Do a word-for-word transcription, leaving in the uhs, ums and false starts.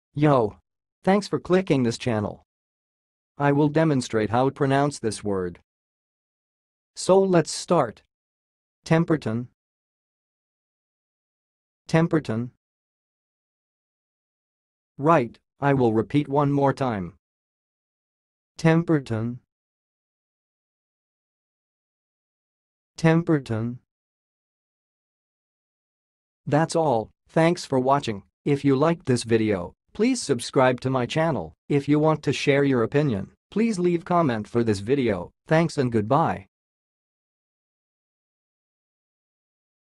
Yo! Thanks for clicking this channel. I will demonstrate how to pronounce this word. So let's start. Temperton. Temperton. Right, I will repeat one more time. Temperton. Temperton. That's all, thanks for watching. If you liked this video, please subscribe to my channel. If you want to share your opinion, please leave comment for this video. Thanks and goodbye.